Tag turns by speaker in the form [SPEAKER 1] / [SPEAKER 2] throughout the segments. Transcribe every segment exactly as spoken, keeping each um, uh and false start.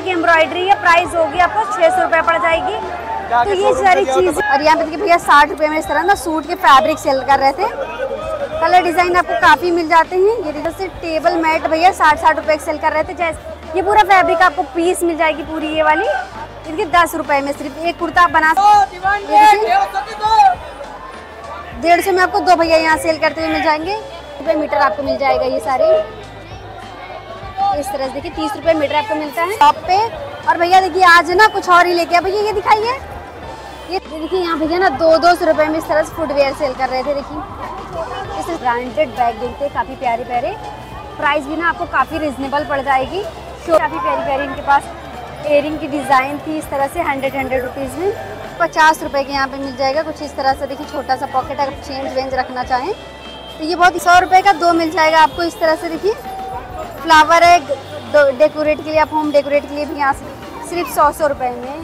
[SPEAKER 1] की एम्ब्रॉयडरी है, प्राइस होगी आपको छह सौ रुपये पड़ जाएगी। तो ये सारी चीज़। और यहाँ पे देखिए भैया साठ रुपये में इस तरह ना सूट के फैब्रिक सेल कर रहे थे। कलर डिजाइन आपको काफ़ी मिल जाते हैं। ये जैसे टेबल मैट भैया साठ साठ रुपये सेल कर रहे थे। जैसे ये पूरा फैब्रिक आपको पीस मिल जाएगी पूरी ये वाली, इनके दस रुपए में सिर्फ एक कुर्ता आप बना डेढ़ सौ में आपको दो भैया यहाँ सेल करते हुए मिल जाएंगे। रुपये मीटर आपको मिल जाएगा ये सारे इस तरह से। देखिए तीस रुपये मीटर आपको मिलता है शॉप पे। और भैया देखिए आज ना कुछ और ही लेके आ भैया, ये दिखाइए। ये देखिए यहाँ भैया ना दो दो सौ रुपये में इस तरह से फुटवेयर सेल कर रहे थे। देखिए इस ब्रांडेड बैग देखते हैं, काफ़ी प्यारे प्यारे, प्राइस भी ना आपको काफ़ी रिजनेबल पड़ जाएगी। काफ़ी प्यारी प्यारी इनके पास एयरिंग की डिज़ाइन थी इस तरह से हंड्रेड हंड्रेड रुपीज़ में पचास रुपए के यहाँ पे मिल जाएगा कुछ इस तरह से। देखिए छोटा सा पॉकेट अगर चेंज वेंज रखना चाहें तो ये बहुत सौ रुपए का दो मिल जाएगा आपको इस तरह से। देखिए फ्लावर है डेकोरेट के लिए, आप होम डेकोरेट के लिए भी यहाँ से सिर्फ सौ सौ रुपए में,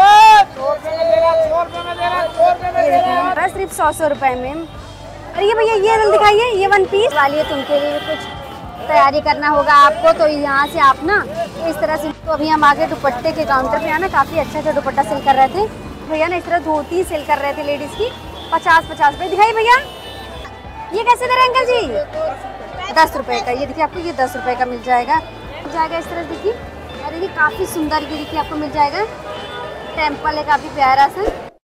[SPEAKER 1] सिर्फ सौ सौ रुपए में। और ये भैया ये दिखाइए, ये वन पीस वाली है, तुमके लिए कुछ तैयारी करना होगा आपको तो यहाँ से आप ना तो इस तरह से। तो अभी हम आगे दुपट्टे के काउंटर पे आना, काफ़ी अच्छा अच्छा दुपट्टा सेल कर रहे थे भैया ना। इस तरह धोती सेल कर रहे थे लेडीज़ की पचास पचास रुपये। दिखाइए भैया ये कैसे दे रहे हैं अंकल जी? दस रुपये का। ये देखिए आपको ये दस रुपये का मिल जाएगा मिल जाएगा इस तरह से। देखिए और देखिए काफ़ी सुंदर ये देखिए आपको मिल जाएगा। टेम्पल है काफ़ी प्यारा सा।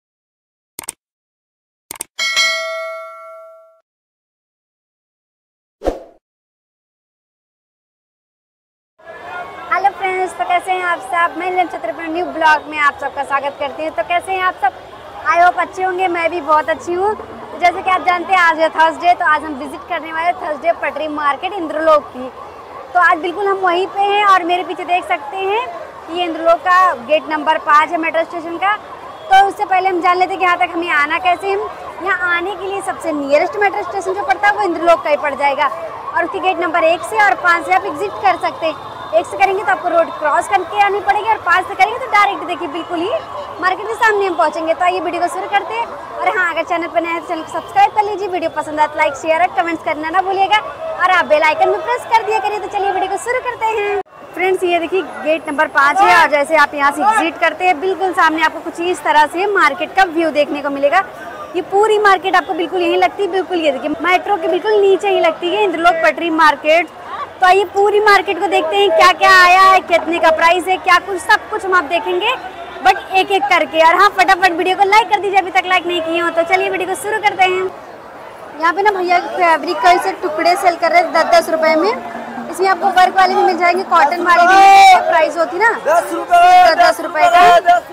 [SPEAKER 1] हेलो फ्रेंड्स, तो कैसे हैं आप सब? मैं नीलम छत्रपति न्यू ब्लॉग में आप सबका स्वागत करती हूँ। तो कैसे हैं आप सब? आई होप अच्छे होंगे। मैं भी बहुत अच्छी हूँ। तो जैसे कि आप जानते हैं आज है थर्सडे, तो आज हम विजिट करने वाले थर्सडे पटरी मार्केट इंद्रलोक की। तो आज बिल्कुल हम वहीं पे हैं और मेरे पीछे देख सकते हैं ये इंद्रलोक का गेट नंबर पाँच है मेट्रो स्टेशन का। तो उससे पहले हम जान लेते हैं कि यहाँ तक हमें आना कैसे। हम यहाँ आने के लिए सबसे नियरेस्ट मेट्रो स्टेशन जो पड़ता है वो इंद्रलोक का ही पड़ जाएगा और उसकी गेट नंबर एक से और पाँच से आप एग्जिट कर सकते हैं। एक से करेंगे तो आपको रोड क्रॉस करके आनी पड़ेगी और पाँच से करेंगे तो डायरेक्ट देखिए बिल्कुल ही मार्केट के सामने हम पहुंचेंगे। तो आइए वीडियो को शुरू करते हैं। और हाँ, अगर चैनल पर नए हैं तो चैनल को सब्सक्राइब कर लीजिए। वीडियो पसंद आए तो लाइक शेयर और कमेंट्स करना ना भूलिएगा और आप बेल आइकन में प्रेस कर दिया करिए। तो चलिए वीडियो को शुरू करते हैं। फ्रेंड्स ये देखिए गेट नंबर पाँच है और जैसे आप यहाँ से एग्जिट करते हैं बिल्कुल सामने आपको कुछ इस तरह से मार्केट का व्यू देखने को मिलेगा। ये पूरी मार्केट आपको बिल्कुल यहीं लगती है। बिल्कुल ये देखिए मेट्रो के बिल्कुल नीचे ही लगती है इंद्रलोक पटरी मार्केट। तो आइए पूरी मार्केट को देखते हैं क्या क्या आया है, कितने का प्राइस है, क्या कुछ सब कुछ हम आप देखेंगे बट एक एक करके। और हाँ, फटाफट वीडियो को लाइक कर दीजिए अभी तक लाइक नहीं किए हो। तो चलिए वीडियो को शुरू करते हैं। यहाँ पे ना भैया फैब्रिक का इसे टुकड़े सेल कर रहे हैं दस दस रुपए में। इसमें आपको वर्क वाले भी मिल जाएंगे, कॉटन वाले भी। प्राइस होती ना दस रुपए दस रुपए का।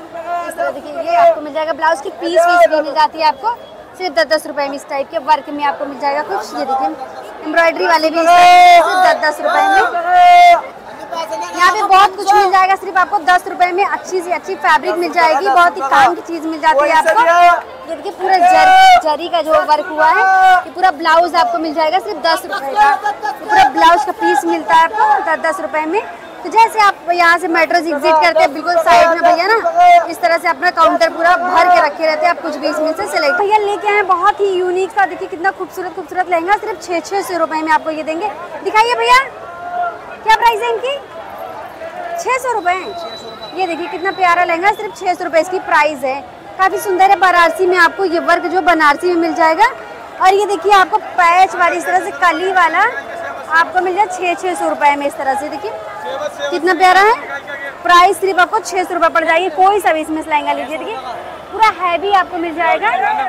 [SPEAKER 1] इस तरह देखिए ये आपको मिल जाएगा। ब्लाउज की पीस पीस भी मिल जाती है आपको सिर्फ दस दस रुपए में। इस टाइप के वर्क में आपको मिल जाएगा कुछ। ये देखिए एम्ब्रॉयडरी वाले भी दस दस रुपए में। यहाँ पे बहुत कुछ मिल जाएगा सिर्फ आपको दस रुपए में। अच्छी सी अच्छी फैब्रिक मिल जाएगी, बहुत ही काम की चीज मिल जाती है आपको। ये देखिए पूरा जर, जरी का जो वर्क हुआ है, ये पूरा ब्लाउज आपको मिल जाएगा सिर्फ दस रुपए का। पूरा ब्लाउज का पीस मिलता है आपको दस दस रुपए में। तो जैसे आप यहाँ से मेट्रो से एग्जिट करते हैं बिल्कुल साइड में भैया ना इस तरह से अपना काउंटर पूरा भर के रखे रहते हैं। आप कुछ भी इसमें से सिलेक्ट भैया लेके आए बहुत ही यूनिक सा। देखिए कितना खूबसूरत खूबसूरत लहंगा सिर्फ छः छः सौ रुपए में आपको ये देंगे। दिखाइए भैया क्या प्राइस है इनकी? छः सौ रुपये। ये देखिए कितना प्यारा लहंगा सिर्फ छः सौ रुपये इसकी प्राइस है। काफ़ी सुंदर है। बनारसी में आपको ये वर्क जो बनारसी में मिल जाएगा। और ये देखिए आपको पैच वाली इस तरह से कली वाला आपको मिल जाए छः छः सौ रुपये में इस तरह से। देखिए कितना प्यारा है। प्राइस सिर्फ आपको छः सौ रुपये पड़ जाएगी। कोई सा भी इसमें से लहंगा लीजिए। देखिए पूरा हैवी आपको मिल जाएगा।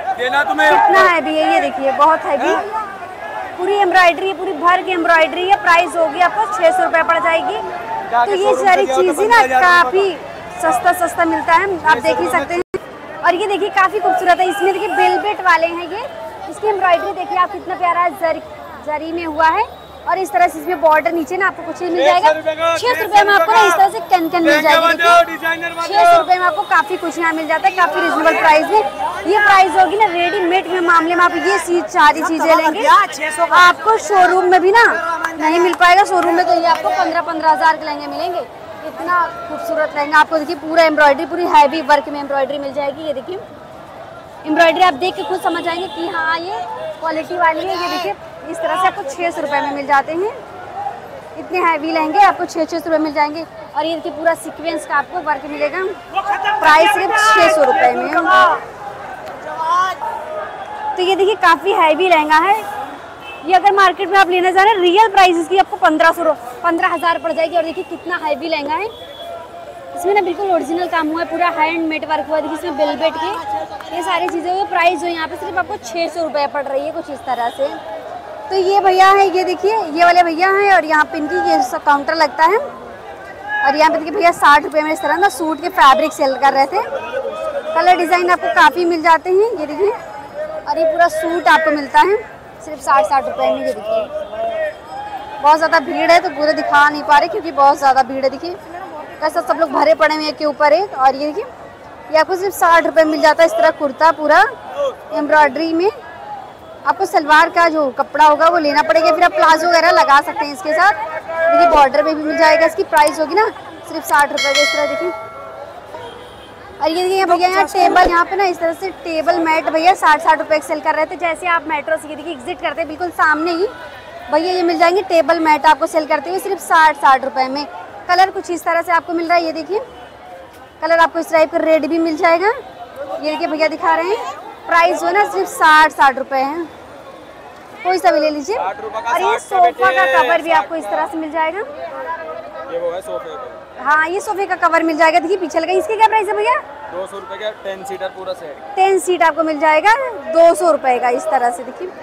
[SPEAKER 1] कितना हैवी है ये देखिए, बहुत हैवी। पूरी एम्ब्रॉयडरी पूरी भर की एम्ब्रॉयडरी है। प्राइस होगी आपको छः सौ रुपये पड़ जाएगी। तो ये सारी चीज़ें ना काफ़ी सस्ता सस्ता मिलता है, आप देख ही सकते हैं। और ये देखिए काफ़ी खूबसूरत है। इसमें देखिए वेलवेट वाले हैं ये। इसकी एम्ब्रॉयडरी देखिए आप कितना प्यारा जरी जरी में हुआ है। और इस तरह से इसमें बॉर्डर नीचे ना आपको कुछ ही मिल जाएगा। छः सौ रुपये में आपको ना इस तरह से कैन कैन मिल जाएगी। छः सौ रुपये में आपको काफ़ी कुछ यहाँ मिल जाता है, काफ़ी रिजनेबल प्राइस में। ये प्राइस होगी ना रेडीमेड के मामले में। आप ये चीज सारी चीजें लेंगे आपको शोरूम में भी ना नहीं मिल पाएगा। शोरूम में तो ये आपको पंद्रह पंद्रह हजार के लहंगे मिलेंगे। इतना खूबसूरत लहंगा आपको देखिए पूरा एम्ब्रॉयडरी पूरी हैवी वर्क में एम्ब्रॉयडरी मिल जाएगी। ये देखिए एम्ब्रॉयडरी आप देख के खुद समझ जाएंगे कि हाँ ये क्वालिटी वाली है। ये देखिए इस तरह से आपको छः सौ रुपये में मिल जाते हैं। इतने हैवी लहंगे आपको छः छः सौ रुपये मिल जाएंगे। और ये देखिए पूरा सीक्वेंस का आपको वर्क मिलेगा। प्राइस सिर्फ छः सौ रुपये में। तो ये देखिए काफ़ी हैवी लहंगा है। ये अगर मार्केट में आप लेना चाह रहे हैं रियल प्राइस इसकी आपको पंद्रह सौ पंद्रह हज़ार पड़ जाएगी। और देखिए कितना हैवी लहंगा है। इसमें ना बिल्कुल ओरिजिनल काम हुआ है, पूरा हैंडमेड वर्क हुआ है। देखिए इसमें वेलवेट के ये सारी चीज़ें हुई। प्राइस जो यहाँ पे सिर्फ आपको छः सौ रुपये पड़ रही है कुछ इस तरह से। तो ये भैया है, ये देखिए ये वाले भैया हैं और यहाँ पे इनकी ये काउंटर लगता है। और यहाँ पे देखिए भैया साठ रुपये में इस तरह ना सूट के फैब्रिक सेल कर रहे थे। कलर डिज़ाइन आपको काफ़ी मिल जाते हैं, ये देखिए। और ये पूरा सूट आपको मिलता है सिर्फ साठ साठ रुपये में। ये देखिए बहुत ज़्यादा भीड़ है तो पूरे दिखा नहीं पा रहे क्योंकि बहुत ज़्यादा भीड़ है। देखिए कैसा सब लोग भरे पड़े हुए हैं के ऊपर एक। और ये देखिए ये आपको सिर्फ साठ रुपये मिल जाता है इस तरह कुर्ता पूरा एम्ब्रॉयडरी में। आपको सलवार का जो कपड़ा होगा वो लेना पड़ेगा, फिर आप प्लाजो वगैरह लगा सकते हैं इसके साथ। देखिए बॉर्डर में भी मिल जाएगा। इसकी प्राइस होगी ना सिर्फ साठ रुपये का इस तरह देखिए। और ये देखिए भैया यहाँ टेबल, यहाँ पे ना इस तरह से टेबल मैट भैया साठ साठ रुपये सेल कर रहे थे। जैसे आप मेट्रो से देखिए एग्जिट करते हैं बिल्कुल सामने ही भैया ये मिल जाएंगे टेबल मैट आपको सेल करते हुए सिर्फ साठ साठ रुपये में। कलर कुछ इस तरह से आपको मिल रहा है। ये देखिए कलर आपको इस टाइप का रेड भी मिल जाएगा। ये देखिए भैया दिखा रहे हैं। प्राइस जो है ना सिर्फ साठ साठ रुपये है, कोई सा भी ले लीजिए। और ये सोफा का कवर भी आपको इस तरह से मिल जाएगा।
[SPEAKER 2] ये वो है सोफे का।
[SPEAKER 1] हाँ ये सोफे का कवर मिल जाएगा। देखिए पीछे लगा। इसकी क्या प्राइस है भैया?
[SPEAKER 2] दो सौ रुपये का टेन सीटर पूरा सेट।
[SPEAKER 1] टेन सीट आपको मिल जाएगा दो सौ रुपये का इस तरह से देखिए।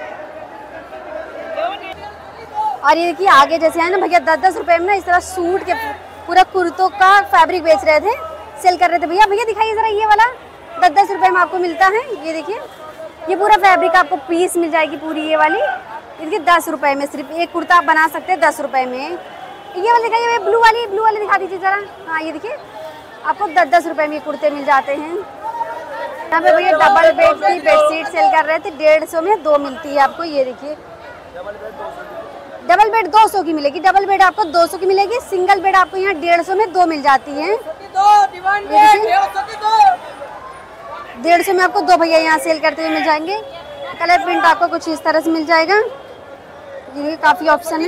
[SPEAKER 1] और ये देखिए आगे जैसे है ना भैया दस दस रुपये में ना इस तरह सूट के पूरा कुर्तों का फैब्रिक बेच रहे थे, सेल कर रहे थे भैया। भैया दिखाइए ज़रा ये वाला दस दस रुपये में आपको मिलता है। ये देखिए ये पूरा फैब्रिक आपको पीस मिल जाएगी पूरी ये वाली। इसके दस रुपये में सिर्फ एक कुर्ता आप बना सकते हैं दस रुपये में। ये वाली दिखाइए ब्लू वाली, ब्लू वाली दिखा दीजिए ज़रा। हाँ ये देखिए आपको दस दस रुपये में कुर्ते मिल जाते हैं। यहाँ पे भैया डबल बेड की बेडशीट सेल कर रहे थे, डेढ़ सौ में दो मिलती है आपको। ये देखिए डबल बेड दो सौ की मिलेगी। डबल बेड आपको दो सौ की मिलेगी। सिंगल बेड आपको यहाँ डेढ़ सौ में दो मिल जाती है। डेढ़ सौ में आपको दो भैया यहाँ सेल करते हुए मिल जाएंगे। कलर प्रिंट आपको कुछ इस तरह से मिल जाएगा। ये काफ़ी ऑप्शन है।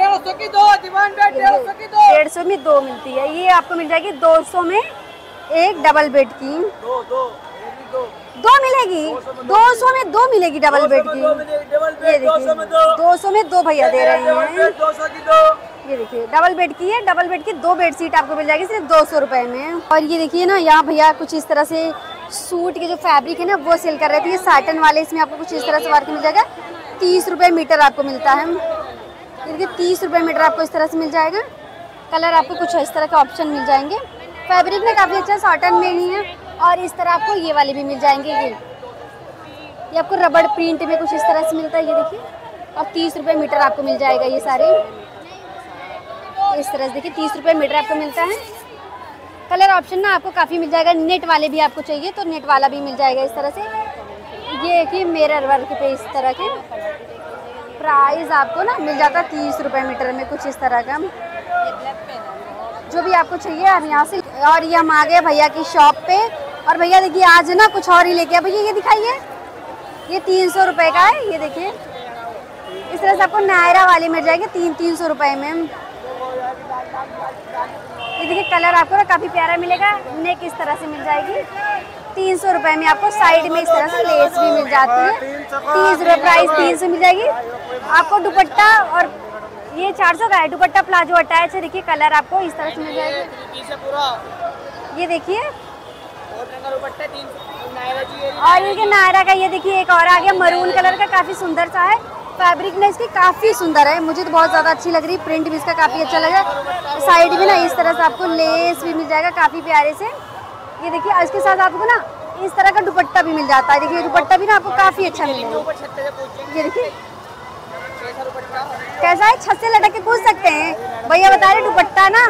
[SPEAKER 1] डेढ़ सौ में दो मिलती है। ये आपको मिल जाएगी दो सौ में एक डबल बेड की। दो दो दो मिलेगी। दो सौ में दो मिलेगी डबल बेड की। ये देखिए दो सौ में दो भैया दे रहे हैं। ये देखिए डबल बेड की है। डबल बेड की दो बेडशीट आपको मिल जाएगी सिर्फ दो सौ रुपये में। और ये देखिए ना यहाँ भैया कुछ इस तरह से सूट के जो फैब्रिक है ना वो सेल कर रहे थे। ये साटन वाले, इसमें आपको कुछ इस तरह से वर्क मिल जाएगा। तीस रुपये मीटर आपको मिलता है। ये देखिए तीस रुपये मीटर आपको इस तरह से मिल जाएगा। कलर आपको कुछ इस तरह के ऑप्शन मिल जाएंगे। फैब्रिक में काफ़ी अच्छा साटन में ही है। और इस तरह आपको ये वाले भी मिल जाएंगे। ये ये आपको रबड़ प्रिंट में कुछ इस तरह से मिलता है। ये देखिए और तीस रुपये मीटर आपको मिल जाएगा। ये सारे इस तरह से देखिए तीस रुपये मीटर आपको मिलता है। कलर ऑप्शन ना आपको काफ़ी मिल जाएगा। नेट वाले भी आपको चाहिए तो नेट वाला भी मिल जाएगा इस तरह से। ये कि मिरर वर्क पे इस तरह के प्राइस आपको ना मिल जाता है तीस रुपये मीटर में कुछ इस तरह का। जो भी आपको चाहिए आप यहाँ से। और ये हम आ गए भैया की शॉप पे। और भैया देखिए आज ना कुछ और ही लेके आए भैया। ये दिखाइए ये तीन सौ रुपये का है। ये देखिए इस तरह से आपको नायरा वाली मिल जाएगी तीन तीन सौ रुपये में। ये देखिए कलर आपको ना काफ़ी प्यारा मिलेगा। नेक इस तरह से मिल जाएगी तीन सौ रुपये में। आपको साइड में इस तरह से लेस भी मिल जाती है। तीस रुपये प्राइस तीन सौ मिल जाएगी आपको। दुपट्टा और ये चार सौ का है। दुपट्टा प्लाजो अटैच है। देखिए कलर आपको इस तरह से मिल जाएगा। ये देखिए और ये नायरा का। ये देखिए एक और आ गया मरून कलर का, काफ़ी सुंदर सा है। फैब्रिक ना इसकी काफ़ी सुंदर है, मुझे तो बहुत ज़्यादा अच्छी लग रही है। प्रिंट भी इसका काफ़ी अच्छा लग रहा है। साइड में ना इस तरह से आपको लेस भी मिल जाएगा काफ़ी प्यारे से। ये देखिए इसके साथ आपको ना इस तरह का दुपट्टा भी मिल जाता है। देखिए दुपट्टा भी ना आपको काफ़ी अच्छा मिलेगा। ये देखिए कैसा है, छत से लटक के कूद सकते हैं भैया बता रहे। दुपट्टा ना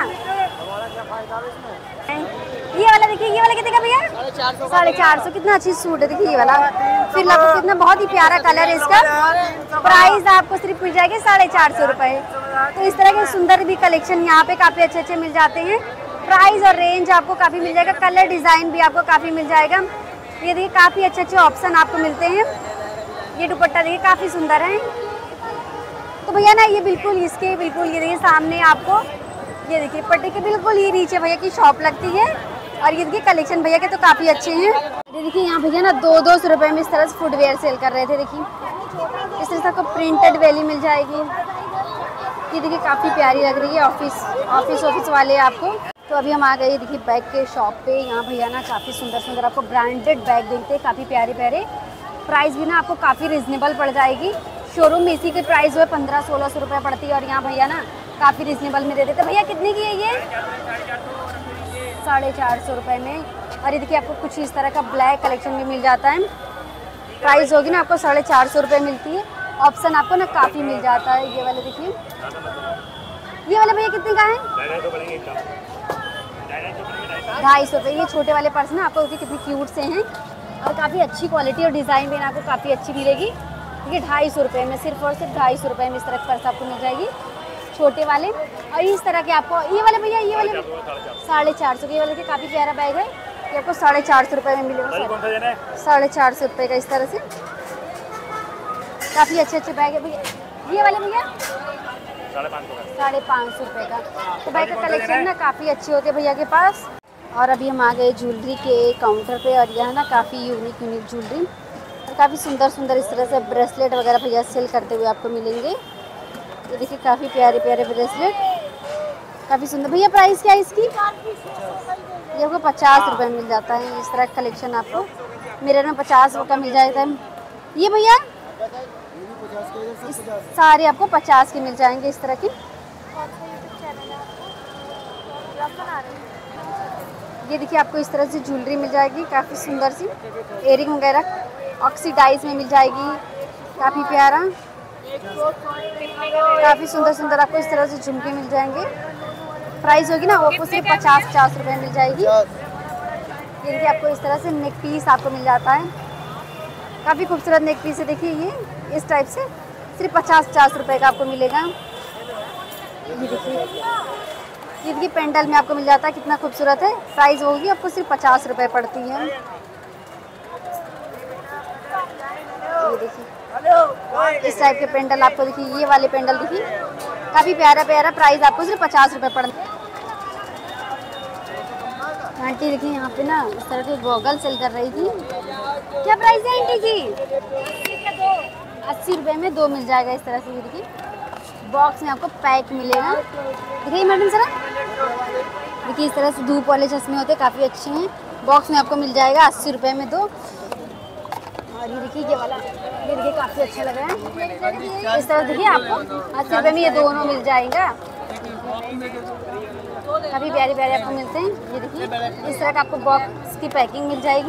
[SPEAKER 1] ये वाला देखिए, ये वाला कितने का भैया? साढ़े चार सौ। कितना अच्छी सूट है देखिए ये वाला। फिर आपको कितना बहुत ही प्यारा कलर है इसका। प्राइस आपको सिर्फ मिल जाएगी साढ़े चार सौ रुपये। तो इस तरह के सुंदर भी कलेक्शन यहाँ पे काफ़ी अच्छे अच्छे मिल जाते हैं। प्राइस और रेंज आपको काफ़ी मिल जाएगा। कलर डिज़ाइन भी आपको काफ़ी मिल जाएगा। ये देखिए काफ़ी अच्छे अच्छे ऑप्शन आपको मिलते हैं। ये दुपट्टा देखिए काफ़ी सुंदर है। तो भैया ना ये बिल्कुल इसके बिल्कुल ये देखिए सामने आपको ये देखिए पट्टी के बिल्कुल ही नीचे भैया की शॉप लगती है और ये देखिए कलेक्शन भैया के तो काफ़ी अच्छे हैं। ये देखिए यहाँ भैया ना दो दो सौ रुपये में इस तरह से फुटवेयर सेल कर रहे थे। देखिए इस तरह से आपको प्रिंटेड वेली मिल जाएगी। ये देखिए काफ़ी प्यारी लग रही है, ऑफिस ऑफिस ऑफिस वाले आपको। तो अभी हम आ गए देखिए बैग के शॉप पे। यहाँ भैया ना काफ़ी सुंदर सुंदर आपको ब्रांडेड बैग देखते हैं, काफ़ी प्यारे प्यारे। प्राइस भी ना आपको काफ़ी रिजनेबल पड़ जाएगी। शोरूम में इसी की प्राइस हुआ पंद्रह सोलह सौ रुपये पड़ती है और यहाँ भैया ना काफ़ी रिजनेबल में दे देते। भैया कितने की है ये? साढ़े चार सौ रुपये में। और ये देखिए आपको कुछ इस तरह का ब्लैक कलेक्शन में मिल जाता है। प्राइस होगी ना आपको साढ़े चार सौ रुपये मिलती है। ऑप्शन आपको ना काफ़ी मिल जाता है। ये वाले देखिए, ये वाले भैया कितने का है? ढाई सौ रुपये। ये छोटे वाले पर्स ना आपको देखिए कितने क्यूट से हैं और काफ़ी अच्छी क्वालिटी और डिज़ाइन भी ना आपको काफ़ी अच्छी मिलेगी। ये ढाई सौ रुपये में, सिर्फ और सिर्फ ढाई सौ रुपये में इस तरह की पर्स आपको मिल जाएगी छोटे वाले। और इस तरह के आपको ये वाले भैया, ये वाले साढ़े चार सौ के, ये वाले के काफ़ी प्यारा बैग है। ये आपको साढ़े चार सौ रुपये में मिलेगा, साढ़े चार सौ रुपये का इस तरह से। काफ़ी अच्छे अच्छे बैग है भैया। ये वाले भैया साढ़े पाँच सौ रुपये का। तो बैग का कलेक्शन ना काफ़ी अच्छे होते हैं भैया के पास। और अभी हम आ गए ज्वेलरी के काउंटर पे और यहाँ ना काफ़ी यूनिक यूनिक ज्वेलरी और काफ़ी सुंदर सुंदर इस तरह से ब्रेसलेट वगैरह भैया सेल करते हुए आपको मिलेंगे। ये देखिए काफ़ी प्यारे प्यारे ब्रेसलेट, काफ़ी सुंदर। भैया प्राइस क्या है इसकी? ये आपको पचास रुपये में मिल जाता है। इस तरह का कलेक्शन आपको मिरर में पचास रुपये का मिल जाता है। ये भैया सारे आपको पचास के मिल जाएंगे इस तरह की। ये देखिए आपको इस तरह से ज्वेलरी मिल जाएगी काफ़ी सुंदर सी, एयरिंग वगैरह ऑक्सीडाइज में मिल जाएगी, काफ़ी प्यारा, काफ़ी सुंदर सुंदर आपको इस तरह से झुमके मिल जाएंगे। प्राइस होगी ना आपको सिर्फ पचास पचास रुपये मिल जाएगी। ये देखिए आपको इस तरह से नेक पीस आपको मिल जाता है, काफ़ी खूबसूरत नेक पीस है। देखिए ये इस टाइप से सिर्फ पचास पचास रुपये का आपको मिलेगा। ये देखिए, ये देखिए पेंडल में आपको मिल जाता है, कितना खूबसूरत है। प्राइस होगी आपको सिर्फ पचास रुपये पड़ती है। ये देखिए इस टाइप के पेंडल आपको देखिए, ये वाले पेंडल देखिए काफ़ी प्यारा प्यारा। प्राइस आपको सिर्फ पचास रुपये पड़। आंटी देखिए यहाँ पे ना इस तरह के गॉगल सेल कर रही थी। क्या प्राइस है आंटी जी? अस्सी रुपये में दो मिल जाएगा इस तरह से। ये देखिए बॉक्स में आपको पैक मिलेगा। देखिए मैडम सर, देखिए इस तरह से धूप वाले चश्मे होते हैं, काफ़ी अच्छे हैं। बॉक्स में आपको मिल जाएगा अस्सी रुपये में दो। और ये देखिए ये वाला, ये देखिए काफ़ी अच्छा लग रहा है। इस तरह देखिए आपको अस्सी रुपये में ये दोनों मिल जाएगा। काफ़ी प्यारे प्यारे आपको मिलते हैं। ये देखिए इस तरह का आपको बॉक्स की पैकिंग मिल जाएगी।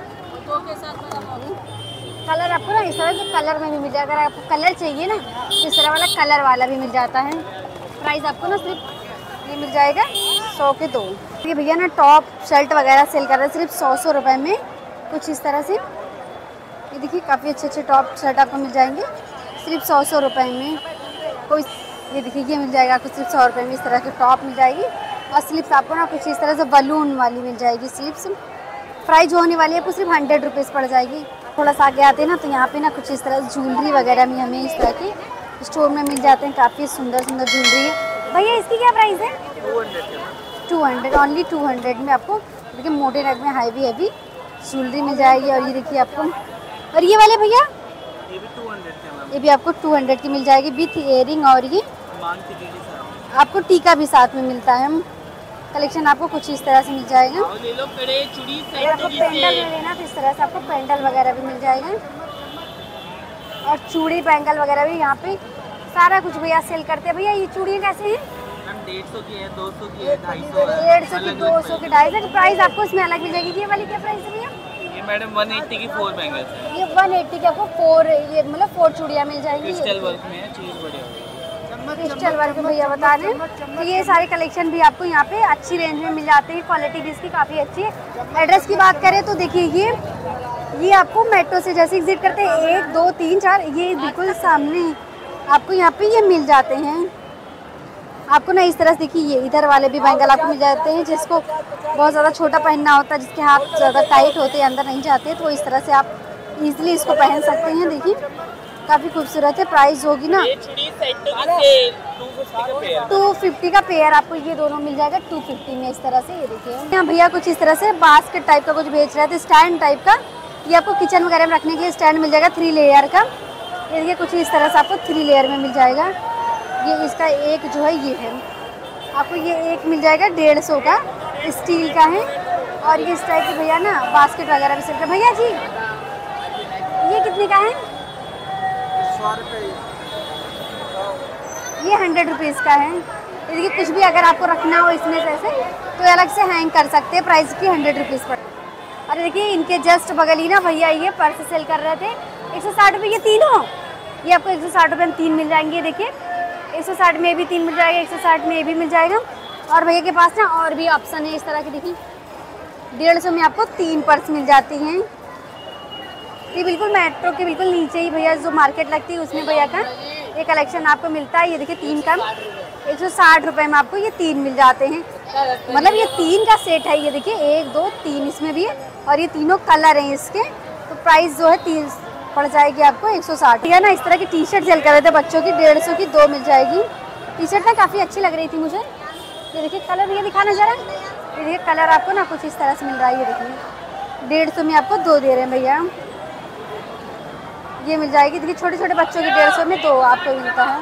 [SPEAKER 1] कलर आपको ना इस तरह से कलर में भी मिल जाएगा। अगर आपको कलर चाहिए ना तो इस तरह वाला कलर वाला भी मिल जाता है। प्राइस आपको ना सिर्फ ये मिल जाएगा सौ के दो। ये भैया ना टॉप शर्ट वगैरह सेल कर रहे हैं सिर्फ सौ सौ रुपये में, कुछ इस तरह से। ये देखिए काफ़ी अच्छे अच्छे टॉप शर्ट आपको मिल जाएंगे सिर्फ सौ सौ रुपये में। कोई ये देखिए ये मिल जाएगा आपको सिर्फ सौ रुपये में। इस तरह की टॉप मिल जाएगी और स्लिप्स आपको ना कुछ इस तरह से बलून वाली मिल जाएगी स्लिप्स। प्राइस होने वाली है आपको सिर्फ हंड्रेड रुपीज़ पड़ जाएगी। थोड़ा सा आगे आते हैं ना तो यहाँ पे ना कुछ इस तरह ज्वेलरी वगैरह भी हमें इस तरह के स्टोर में मिल जाते हैं। काफ़ी सुंदर सुंदर ज्वेलरी है। भैया इसकी क्या प्राइस है? Two hundred only two hundred में आपको देखिए मोटे नेक में हैवी हैवी ज्वेलरी मिल जाएगी। और ये देखिए आपको, और ये वाले भैया
[SPEAKER 2] ये भी टू हंड्रेड के,
[SPEAKER 1] ये भी आपको टू हंड्रेड की मिल जाएगी विथ इयरिंग। और ये आपको टीका भी साथ में मिलता है। कलेक्शन आपको कुछ इस तरह से मिल जाएगा।
[SPEAKER 2] ले लो कड़े चूड़ी
[SPEAKER 1] अगर आपको पेंडल में लेना तो इस तरह से आपको पेंडल वगैरह भी मिल जाएगा। और चूड़ी बैंगल वगैरह भी यहाँ पे सारा कुछ भैया सेल करते हैं। भैया ये चूड़ियाँ कैसे हैं?
[SPEAKER 2] डेढ़ सौ की है, दो सौ की है, ढाई सौ
[SPEAKER 1] डेढ़ सौ की, दो सौ की, ढाई सौ की। प्राइस आपको इसमें अलग मिल जाएगी। ये वाली क्या प्राइस है भैया?
[SPEAKER 2] ये मैडम वन एट्टी की फोर बैंगल्स है।
[SPEAKER 1] ये वन एट्टी की आपको फोर, ये मतलब फोर चूड़ियाँ मिल जाएंगी।
[SPEAKER 2] क्रिस्टल वर्क में है, चीज बढ़िया
[SPEAKER 1] क्रिस्टल वर्क भैया बता रहे हैं। तो ये सारे कलेक्शन भी आपको यहाँ पे अच्छी रेंज में मिल जाते हैं। क्वालिटी भी इसकी काफ़ी अच्छी है। एड्रेस की बात करें तो देखिए ये ये आपको मेट्रो से जैसे एग्जिट करते हैं एक दो तीन चार, ये बिल्कुल सामने आपको यहाँ पे ये मिल जाते हैं। आपको ना इस तरह से देखिए ये इधर वाले भी बैंगल आपको मिल जाते हैं। जिसको बहुत ज़्यादा छोटा पहनना होता है, जिसके हाथ ज़्यादा टाइट होते हैं, अंदर नहीं जाते, तो इस तरह से आप इजीली इसको पहन सकते हैं। देखिए काफ़ी खूबसूरत है। प्राइस होगी ना
[SPEAKER 2] ये चूड़ी सेट की सेल
[SPEAKER 1] टू फिफ्टी का पेयर आपको ये दोनों मिल जाएगा टू फिफ्टी में इस तरह से। ये देखिए यहाँ भैया कुछ इस तरह से बास्केट टाइप का कुछ बेच रहे थे, स्टैंड टाइप का। ये आपको किचन वगैरह में रखने के लिए स्टैंड मिल जाएगा थ्री लेयर का। ये देखिए कुछ इस तरह से आपको थ्री लेयर में मिल जाएगा। ये इसका एक जो है ये है आपको ये एक मिल जाएगा डेढ़ सौ का, स्टील का है। और ये इस टाइप के भैया ना बास्केट वगैरह भी सिलते भैया जी। ये कितने का है?
[SPEAKER 3] सौ रुपये।
[SPEAKER 1] ये हंड्रेड रुपीज़ का है। देखिए कुछ भी अगर आपको रखना हो इसमें जैसे तो अलग से हैंग कर सकते हैं, प्राइस की हंड्रेड रुपीज़ पर। और देखिए इनके जस्ट बगल ही ना भैया ये पर्स सेल कर रहे थे, एक सौ साठ रुपये ये तीनों। ये आपको एक सौ साठ रुपये में तीन मिल जाएंगे। देखिए एक सौ साठ में भी तीन मिल जाएगा, एक सौ साठ में भी मिल जाएगा। और भैया के पास ना और भी ऑप्शन है इस तरह की। देखिए डेढ़ सौ में आपको तीन पर्स मिल जाती हैं। ये बिल्कुल मेट्रो के बिल्कुल नीचे ही भैया जो मार्केट लगती है उसमें भैया का ये कलेक्शन आपको मिलता है। ये देखिए तीन का एक सौ साठ रुपये में आपको ये तीन मिल जाते हैं। मतलब ये तीन का सेट है। ये देखिए एक दो तीन इसमें भी है और ये तीनों कलर हैं इसके। तो प्राइस जो है तीन पड़ जाएगी आपको एक सौ साठ। या ना इस तरह की टी शर्ट सेल कर रहे थे बच्चों की, डेढ़ सौ की दो मिल जाएगी। टी शर्ट ना काफ़ी अच्छी लग रही थी मुझे। ये देखिए कलर ये दिखाना जरा। ये देखिए कलर आपको ना कुछ इस तरह से मिल रहा है। ये देखिए डेढ़ सौ में आपको दो दे रहे हैं भैया। ये मिल जाएगी। देखिए छोटे छोटे बच्चों की डेढ़ सौ में दो आपको मिलता है।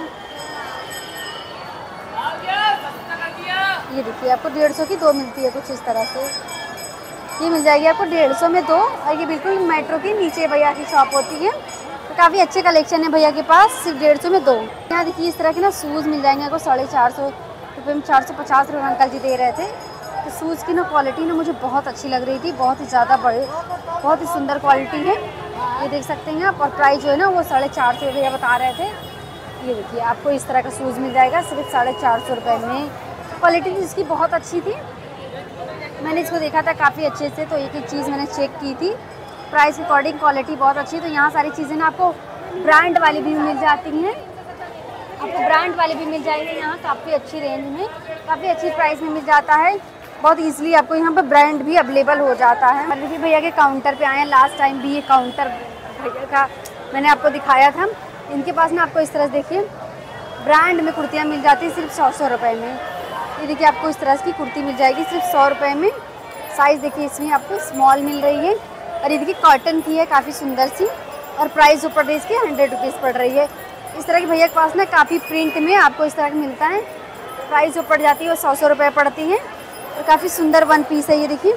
[SPEAKER 1] ये देखिए आपको डेढ़ सौ की दो मिलती है कुछ इस तरह से। ये मिल जाएगी आपको डेढ़ सौ में दो। और ये बिल्कुल मेट्रो के नीचे भैया की शॉप होती है। तो काफ़ी अच्छे कलेक्शन है भैया के पास, सिर्फ डेढ़ सौ में दो। यहाँ देखिए इस तरह के ना शूज़ मिल जाएंगे आपको साढ़े चार सौ रुपये में। चार सौ पचास रुपये अंकल जी दे रहे थे। तो शूज़ की ना क्वालिटी ना मुझे बहुत अच्छी लग रही थी, बहुत ही ज़्यादा बड़े, बहुत ही सुंदर क्वालिटी है। ये देख सकते हैं आप। और प्राइस जो है ना वो साढ़े चार सौ रुपये बता रहे थे। ये देखिए आपको इस तरह का शूज़ मिल जाएगा सिर्फ साढ़े चार सौ रुपये में। क्वालिटी भी इसकी बहुत अच्छी थी। मैंने इसको देखा था काफ़ी अच्छे से, तो एक एक चीज़ मैंने चेक की थी। प्राइस के अकॉर्डिंग क्वालिटी बहुत अच्छी। तो यहाँ सारी चीज़ें ना आपको ब्रांड वाली भी मिल जाती हैं। आपको ब्रांड वाले भी मिल जाएंगे यहाँ काफ़ी अच्छी रेंज में, काफ़ी अच्छी प्राइस में मिल जाता है। बहुत ईजिली आपको यहाँ पर ब्रांड भी अवेलेबल हो जाता है। मतलब कि भैया के काउंटर पे आए हैं। लास्ट टाइम भी ये काउंटर भैया का मैंने आपको दिखाया था। इनके पास ना आपको इस तरह से देखिए ब्रांड में कुर्तियाँ मिल जाती हैं सिर्फ सौ सौ रुपये में। ये देखिए आपको इस तरह की कुर्ती मिल जाएगी सिर्फ सौ रुपये में। साइज़ देखिए इसमें आपको स्मॉल मिल रही है। और ये देखिए कॉटन की है काफ़ी सुंदर सी। और प्राइस ऊपर पड़ इसकी हंड्रेड रुपीज़ पड़ रही है। इस तरह के भैया के पास ना काफ़ी प्रिंट में आपको इस तरह का मिलता है। प्राइस ऊपर जाती है वो सौ सौ रुपये पड़ती है। और काफ़ी सुंदर वन पीस है। ये देखिए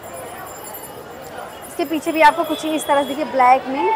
[SPEAKER 1] इसके पीछे भी आपको कुछ इस तरह से देखिए ब्लैक में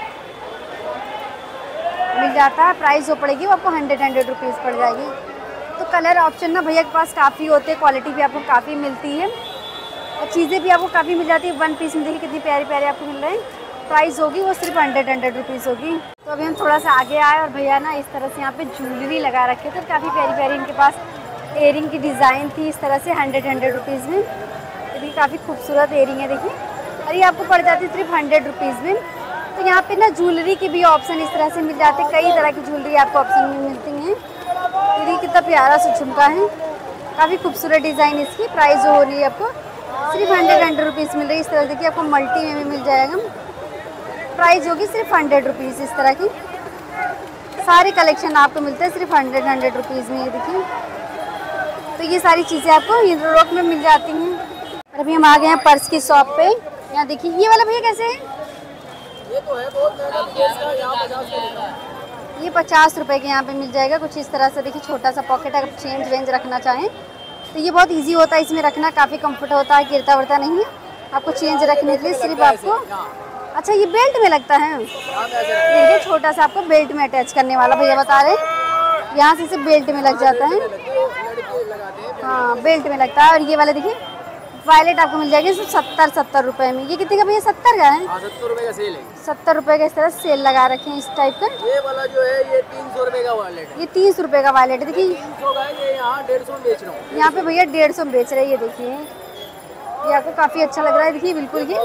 [SPEAKER 1] मिल जाता है। प्राइस जो पड़ेगी वो आपको हंड्रेड हंड्रेड रुपीज़ पड़ जाएगी। तो कलर ऑप्शन ना भैया के पास काफ़ी होते हैं, क्वालिटी भी आपको काफ़ी मिलती है और चीज़ें भी आपको काफ़ी मिल जाती है। वन पीस में देखिए कितनी प्यारी प्यारी आपको मिल रहे हैं। प्राइस होगी वो सिर्फ हंड्रेड हंड्रेड रुपीज़ होगी। तो अभी हम थोड़ा सा आगे आए और भैया ना इस तरह से यहाँ पे ज्वेलरी लगा रखे थे। काफ़ी प्यारी प्यारी इनके पास एयरिंग की डिज़ाइन थी इस तरह से हंड्रेड हंड्रेड रुपीज़ में। देखिए काफ़ी खूबसूरत एयरिंग है देखिए। और ये आपको पड़ जाती है सिर्फ हंड्रेड रुपीज़ में। तो यहाँ पे ना ज्वेलरी की भी ऑप्शन इस तरह से मिल जाते हैं। कई तरह की ज्वेलरी आपको ऑप्शन में मिलती हैं। देखिए कितना प्यारा सा झुमका है, काफ़ी खूबसूरत डिज़ाइन इसकी। प्राइस जो हो रही है आपको सिर्फ हंड्रेड हंड्रेड रुपीज़ मिल रही है। इस तरह देखिए आपको मल्टी में भी मिल जाएगा। प्राइस होगी सिर्फ हंड्रेड रुपीज़। इस तरह की सारे कलेक्शन आपको मिलते हैं सिर्फ हंड्रेड हंड्रेड रुपीज़ में। ये देखिए तो ये सारी चीज़ें आपको हिंदू रॉक में मिल जाती हैं। और अभी हम आ गए हैं पर्स की शॉप पे। यहाँ देखिए ये वाला भैया कैसे है?
[SPEAKER 3] ये तो है बहुत महंगा पीस का, यहाँ पचास का है।
[SPEAKER 1] ये पचास रुपए के यहाँ पे मिल जाएगा कुछ इस तरह से। देखिए छोटा सा पॉकेट अगर चेंज वेंज रखना चाहें तो ये बहुत इजी होता है इसमें रखना, काफ़ी कंफर्ट होता है, गिरता वरता नहीं है। आपको चेंज रखने के लिए सिर्फ आपको, अच्छा ये बेल्ट में लगता है। देखिए छोटा सा आपको बेल्ट में अटैच करने वाला भैया बता रहे हैं। यहाँ से सिर्फ बेल्ट में लग जाता है। हाँ बेल्ट में लगता है। और ये वाला देखिए वायलेट आपको मिल जाएगी सिर्फ सत्तर सत्तर रुपए में। ये कितने का भैया? सत्तर का है।
[SPEAKER 3] सत्तर रुपए का सेल है।
[SPEAKER 1] सत्तर रुपए का इस तरह सेल लगा रखे हैं इस टाइप का।
[SPEAKER 3] ये वाला जो है ये तीन सौ रुपए का वायलेट है।
[SPEAKER 1] ये तीस रुपए का वायलेट है। देखिए
[SPEAKER 3] तीन सौ का है, ये यहाँ डेढ़ सौ में बेच रहा हूँ।
[SPEAKER 1] यहाँ पे भैया डेढ़ सौ में बेच रहे हैं। ये देखिए ये आपको काफ़ी अच्छा लग रहा है। देखिए बिल्कुल ये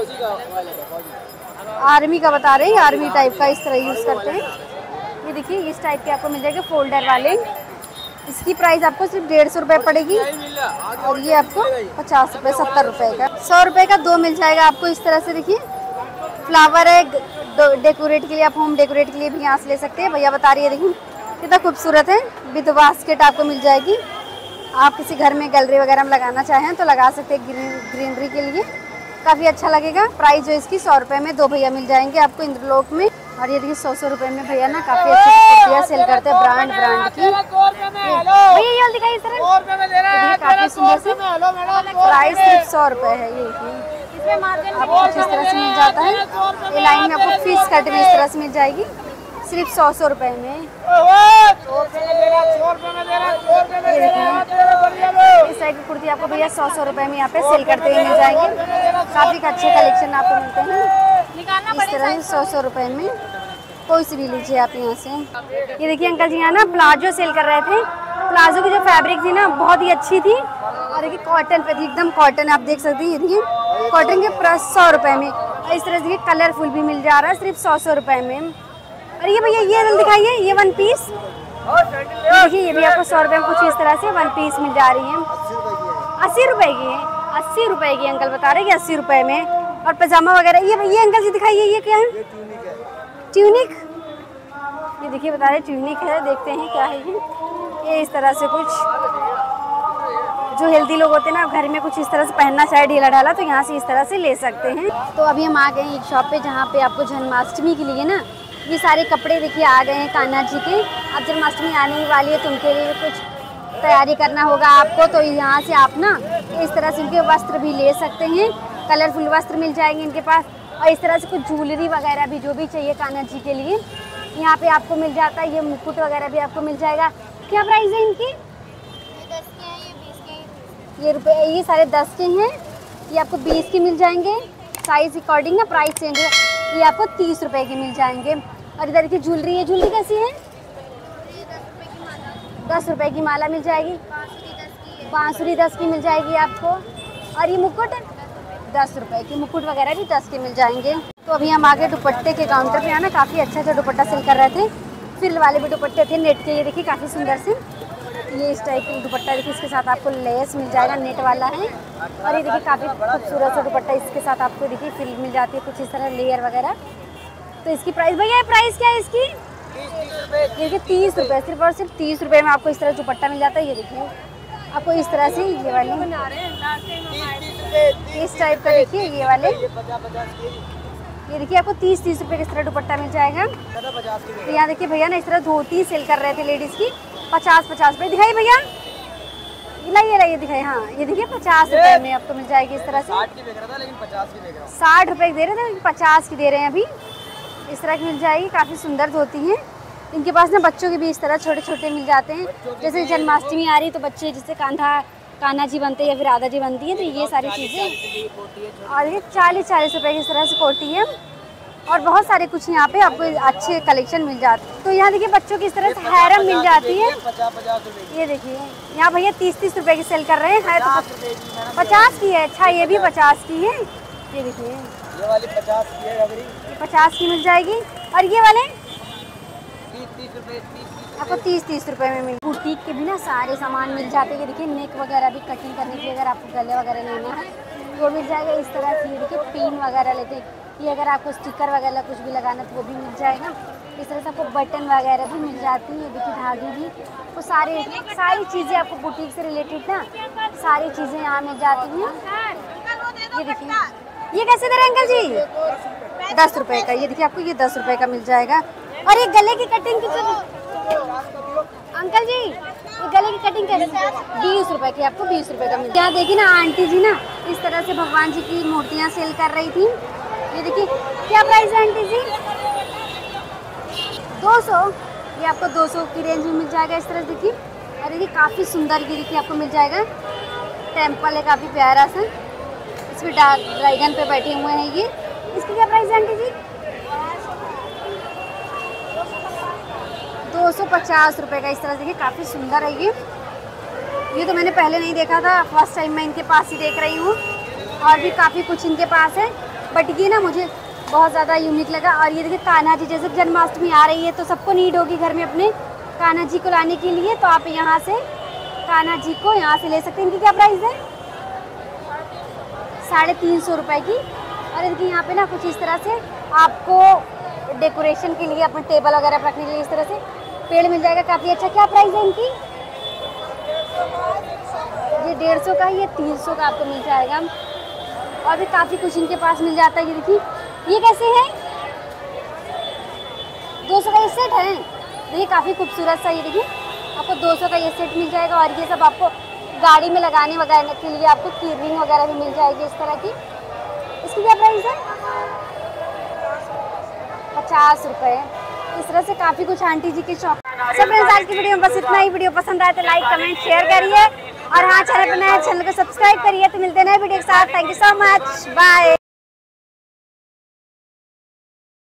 [SPEAKER 1] आर्मी का बता रहे हैं, आर्मी टाइप का इस तरह यूज़ करते हैं। ये देखिए इस टाइप के आपको मिल जाएगा फोल्डर वाले। इसकी प्राइस आपको सिर्फ डेढ़ सौ रुपये पड़ेगी। और ये आपको पचास रुपये सत्तर रुपये का, सौ रुपये का दो मिल जाएगा आपको इस तरह से। देखिए फ्लावर है, डेकोरेट के लिए, आप होम डेकोरेट के लिए भी यहाँ से ले सकते हैं। भैया बता रही है, देखिए कितना खूबसूरत है। विद बास्केट आपको मिल जाएगी। आप किसी घर में गैलरी वगैरह में लगाना चाहें तो लगा सकते हैं, ग्रीन ग्रीनरी के लिए काफ़ी अच्छा लगेगा। प्राइस जो इसकी सौ रुपये में दो भैया मिल जाएंगे आपको इंद्रलोक में। और ये देखिए सौ सौ रुपये में भैया ना काफ़ी अच्छी कुर्तियाँ सेल करते हैं ब्रांड ब्रांड की। भैया ये दिखाइए इस तरह, काफ़ी सुंदर सी प्राइस सिर्फ सौ रुपये है। ये आपको कुछ इस तरह से मिल जाता है। ये लाइन में आपको फिश कट भी इस तरह से मिल जाएगी सिर्फ सौ सौ रुपये में। इस टाइप की कुर्ती आपको भैया सौ सौ रुपये में यहाँ पे सेल करते हुए मिल जाएंगे। काफ़ी अच्छे कलेक्शन आपको मिलते हैं इस तरह से सौ सौ रुपये में। कोई सी भी लीजिए आप यहाँ से। ये देखिए अंकल जी यहाँ ना प्लाजो सेल कर रहे थे। प्लाजो की जो फैब्रिक थी ना बहुत ही अच्छी थी। और देखिए कॉटन पे थी, एकदम कॉटन आप देख सकते हैं। ये देखिए कॉटन के प्राइस सौ रुपये में। और इस तरह से कलरफुल भी मिल जा रहा है सिर्फ सौ सौ रुपये में। और ये भैया ये दिखाइए, ये वन पीस देखिए, ये भी आपको सौ रुपये में कुछ इस तरह से वन पीस मिल जा रही है। अस्सी रुपए की है, अस्सी रुपए की अंकल बता रहे हैं कि अस्सी रुपए में। और पजामा वगैरह ये ये अंकल जी दिखाइए, ये क्या है? ट्यूनिक। ये देखिए बता रहे ट्यूनिक है, देखते हैं क्या है ये। ये इस तरह से कुछ जो हेल्दी लोग होते हैं ना घर में कुछ इस तरह से पहनना चाहे ढीला ढाला तो यहाँ से इस तरह से ले सकते हैं। तो अभी हम आ गए हैं एक शॉप पे जहाँ पे आपको जन्माष्टमी के लिए ना ये सारे कपड़े देखिए आ गए हैं कान्हा जी के। अब जन्माष्टमी आने ही वाली है तो उनके लिए कुछ तैयारी करना होगा आपको। तो यहाँ से आप ना इस तरह से उनके वस्त्र भी ले सकते हैं। कलरफुल वस्त्र मिल जाएंगे इनके पास। और इस तरह से कुछ ज्वेलरी वगैरह भी जो भी चाहिए कान्हा जी के लिए यहाँ पे आपको मिल जाता है। ये मुकुट वगैरह भी आपको मिल जाएगा। क्या प्राइस है इनकी?
[SPEAKER 4] दस के हैं, ये बीस के हैं।
[SPEAKER 1] ये रुपये ये सारे दस के हैं, ये आपको बीस के मिल जाएंगे। साइज अकॉर्डिंग ना प्राइस चेंज है। ये आपको तीस रुपए की मिल जाएंगे। और इधर की ज्वेलरी है, ज्वेलरी कैसी है? दस रुपए की माला मिल जाएगी। बांसुरी दस की मिल जाएगी आपको। और ये मुकुट दस रुपए की, मुकुट वगैरह भी दस के मिल जाएंगे। तो अभी हम आगे दुपट्टे के काउंटर पे आना काफ़ी अच्छा अच्छा दुपट्टा सेल कर रहे थे। फ्रिल वाले भी दुपट्टे थे नेट के। ये देखिए काफ़ी सुंदर से ये इस टाइप की दुपट्टा देखिए, इसके साथ आपको लेस मिल जाएगा, नेट वाला है। और ये देखिए काफ़ी खूबसूरत सा दुपट्टा इसके साथ आपको देखिए फ्रिल मिल जाती है कुछ इस तरह लेयर वगैरह। तो इसकी प्राइस भैया प्राइस क्या है इसकी? ये देखिए तीस रुपये, सिर्फ और सिर्फ तीस रुपये में आपको इस तरह दुपट्टा मिल जाता है। ये देखिए आपको इस तरह से ये वाले इस टाइप का देखिए ये वाले ये देखिए आपको तीस तीस रुपये का इस तरह दुपट्टा मिल जाएगा। तो यहाँ देखिए भैया ना इस तरह धोती सेल कर रहे थे लेडीज़ की पचास पचास रुपये। दिखाई भैया लाइए लाइए दिखाई। हाँ ये देखिए पचास रुपये में आपको मिल जाएगी इस तरह से। साठ रुपये की दे रहे थे लेकिन पचास की दे रहे हैं अभी। इस तरह की मिल जाएगी, काफ़ी सुंदर धोती हैं इनके पास ना। बच्चों के भी इस तरह छोटे छोटे मिल जाते हैं। जैसे जन्माष्टमी आ रही तो बच्चे जैसे कान्हा कान्हा जी बनते हैं या फिर राधा जी बनती है तो ये सारी चीज़ें। और ये चालीस चालीस रुपये की इस तरह से कोटी है। और बहुत सारे कुछ यहाँ पे आपको अच्छे कलेक्शन मिल जाते हैं। तो यहाँ देखिए बच्चों की इस तरह से हैरम मिल जाती है। ये देखिए यहाँ भैया तीस तीस रुपये की सेल कर रहे हैं। है तो पचास की है। अच्छा ये भी पचास की है। ये देखिए
[SPEAKER 3] ये वाली पचास की है,
[SPEAKER 1] ये पचास की मिल जाएगी। और ये वाले आपको तीस तीस रुपये में मिल। बुटीक के भी ना सारे सामान मिल जाते हैं। देखिए नेक वगैरह भी कटिंग करने के लिए अगर आपको गले वगैरह लेना है वो मिल जाएगा इस तरह से। ये देखिए पिन वगैरह लेते ये अगर आपको स्टिकर वगैरह कुछ भी लगाना तो वो भी मिल जाएगा। इस तरह से आपको बटन वगैरह भी मिल जाती है। देखिए धागे भी वो सारे सारी चीज़ें आपको बुटीक से रिलेटेड ना सारी चीज़ें यहाँ मिल जाती हैं। ये देखिए ये कैसे दे रहे हैं अंकल जी? दस रुपये का। ये देखिए आपको ये दस रुपये का मिल जाएगा। और ये गले की कटिंग की अंकल जी ये गले की कटिंग कैसे? बीस रुपए की आपको बीस रुपए का मिल। यहाँ देखिए ना आंटी जी ना इस तरह से भगवान जी की मूर्तियाँ सेल कर रही थी। ये देखिए क्या प्राइस है आंटी जी? दो सौ। ये आपको दो सौ की रेंज में मिल जाएगा इस तरह से। देखिए और देखिए काफ़ी सुंदर ये देखिए आपको मिल जाएगा। टेम्पल है काफ़ी प्यारा सा, इसमें ड्रैगन पे बैठे हुए हैं ये। इसकी क्या प्राइस है आंटी जी? दो सौ पचास रुपये का इस तरह से। देखिए काफ़ी सुंदर है ये। ये तो मैंने पहले नहीं देखा था, फर्स्ट टाइम मैं इनके पास ही देख रही हूँ। और भी काफ़ी कुछ इनके पास है बट ये ना मुझे बहुत ज़्यादा यूनिक लगा। और ये देखिए कान्हा जी जैसे जन्माष्टमी आ रही है तो सबको नीड होगी घर में अपने कान्हा जी को लाने के लिए। तो आप यहाँ से कान्हा जी को यहाँ से ले सकते हैं। इनकी क्या प्राइस है? साढ़े तीन सौ रुपये की। और इनकी यहाँ पे ना कुछ इस तरह से आपको डेकोरेशन के लिए, अपने टेबल वगैरह पर रखने के लिए इस तरह से पेड़ मिल जाएगा काफ़ी अच्छा। क्या प्राइस है इनकी? ये डेढ़ सौ का, ये तीन सौ का आपको मिल जाएगा। और भी काफ़ी कुछ इनके पास मिल जाता है। ये देखिए, ये कैसे है? दो सौ का ये सेट है। देखिए काफ़ी खूबसूरत सा, ये देखिए आपको दो सौ का ये सेट मिल जाएगा। और ये सब आपको गाड़ी में लगाने वगैरह के लिए आपको की रिंग वगैरह भी मिल जाएगी इस तरह की। इसकी क्या प्राइस है? पचास रुपये। इस तरह से काफ़ी कुछ आंटी जी के शॉप। सब फ्रेंड्स, आज की वीडियो में बस इतना ही। वीडियो पसंद आए तो लाइक कमेंट शेयर करिए, और हाँ चैनल पर नए चैनल को सब्सक्राइब करिए। तो मिलते हैं नए वीडियो के साथ। Thank you so much, bye.